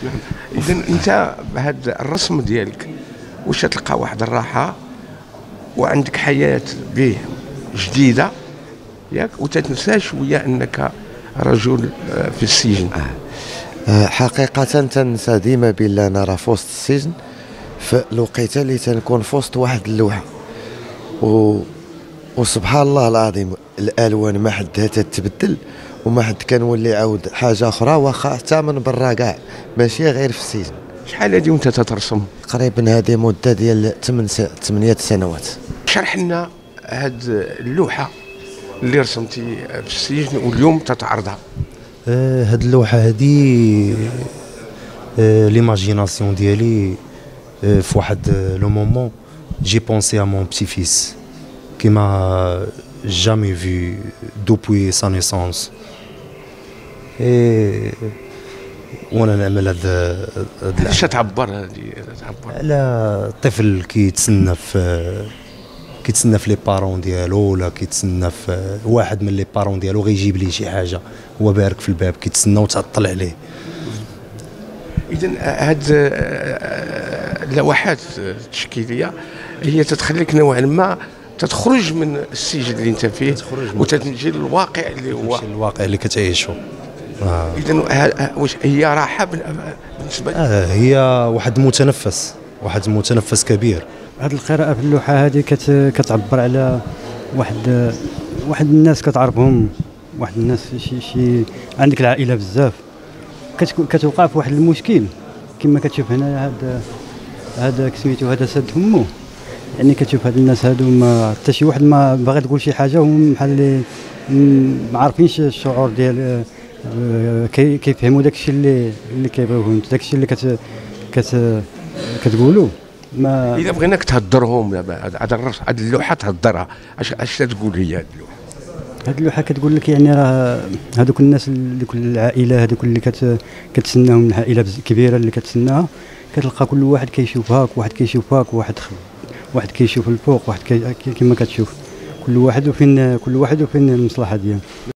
اذا انت بهذا الرسم ديالك واش تلقى واحد الراحه وعندك حياه به جديده ياك، وتتنسى شويه انك رجل في السجن؟ حقيقة تنسى ديما بلا أنا راه في وسط السجن، في الوقيته اللي تنكون في وسط واحد اللوحة وسبحان الله العظيم الألوان ما حدها تتبدل وما حد كنولي عاود حاجة أخرى، واخا حتى من برا كاع ماشي غير في السجن. شحال هادي وانت تترسم؟ تقريبا هذه مدة ديال 8 سنوات. شرح لنا هاد اللوحة اللي رسمتي في السجن واليوم تتعرضها. هاد اللوحة هادي ليماجيناسيون ديالي في واحد لو مومون جي بونسي ا مون بتي فيس كي ما جامي في دوبوي سا نيسونس، وانا نعمل هاد كيفاش تعبر هادي؟ تعبر على طفل كيتسنى في لي بارون ديالو، ولا كيتسنى في واحد من لي بارون ديالو غيجيب ليه شي حاجه، هو بارك في الباب كيتسنى وتعطل عليه. اذا هاد اللوحات التشكيليه هي تتخليك نوعا ما تخرج من السجن اللي انت فيه وتتجي للواقع اللي هو الواقع اللي كتعيشه. اذا واش هي راحه بالنسبه لك؟ هي واحد متنفس كبير. هذه القراءة في اللوحة هذه كتعبر على واحد الناس كتعرفهم، واحد الناس شي عندك العائلة بزاف كتوقع في واحد المشكل كما كتشوف هنا هذا سميتو هذا سد فمو، يعني كتشوف هاد الناس هادو ما حتى شي واحد ما باغي تقول شي حاجة، هم بحال اللي ما عارفينش الشعور ديال كيفهموا داكشي اللي كيبغيوه انت، داكشي اللي كتقولوا. ما اذا بغيناك تهضرهم دابا هاد اللوحه تهضرها، اش تقول هي هاد اللوحه؟ هاد اللوحه كتقول لك يعني راه هذوك الناس اللي كل العائله هذوك اللي كتسناهم، العائله كبيره اللي كتسناها، كتلقى كل واحد كيشوفها، واحد كيشوفك، واحد كيشوف الفوق، واحد كما كتشوف كل واحد وفين المصلحه ديالو.